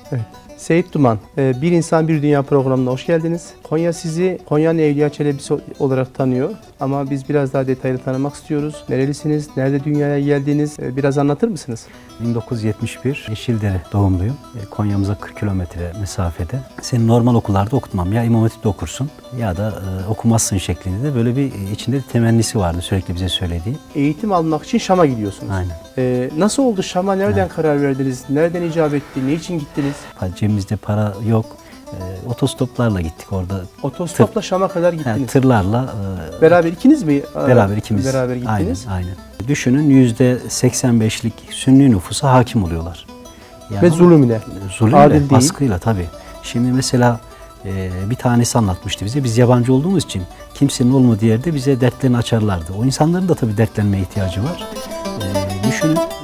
Evet. Seyit Duman, Bir İnsan Bir Dünya programına hoş geldiniz. Konya sizi Konya'nın Evliya Çelebisi olarak tanıyor ama biz biraz daha detaylı tanımak istiyoruz. Nerelisiniz, nerede dünyaya geldiniz, biraz anlatır mısınız? 1971 Yeşildere doğumluyum. Konya'mıza 40 kilometre mesafede. Seni normal okullarda okutmam. Ya İmam Hatip'te okursun ya da okumazsın şeklinde de böyle bir içinde temennisi vardı sürekli bize söylediği. Eğitim almak için Şam'a gidiyorsunuz. Aynen. Nasıl oldu Şam'a? Nereden karar verdiniz? Nereden icap etti? Ne için gittiniz? Cebimizde para yok. Otostoplarla gittik orada. Otostopla Şam'a kadar gittiniz. Yani tırlarla. Beraber ikiniz mi? Beraber ikimiz. Beraber gittiniz. Aynen. Düşünün %85'lik Sünni nüfusa hakim oluyorlar. Yani ve zulümle. Zulümle, baskıyla tabii. Şimdi mesela bir tanesi anlatmıştı bize. Biz yabancı olduğumuz için kimsenin olmadığı yerde bize dertlerini açarlardı. O insanların da tabii dertlenmeye ihtiyacı var. Düşünün.